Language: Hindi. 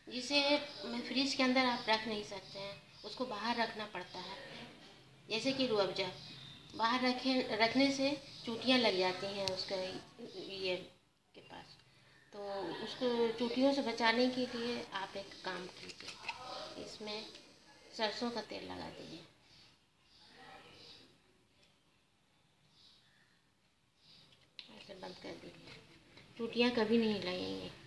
जिसे फ्रिज के अंदर आप रख नहीं सकते हैं, उसको बाहर रखना पड़ता है। जैसे कि रूह अफ़ज़ा बाहर रखने से चूटियाँ लग जाती हैं उसका ये के पास, तो उसको चूटियों से बचाने के लिए आप एक काम कीजिए, इसमें सरसों का तेल लगा दीजिए। ऐसे बंद कर दीजिए, चूटियाँ कभी नहीं लगेंगी।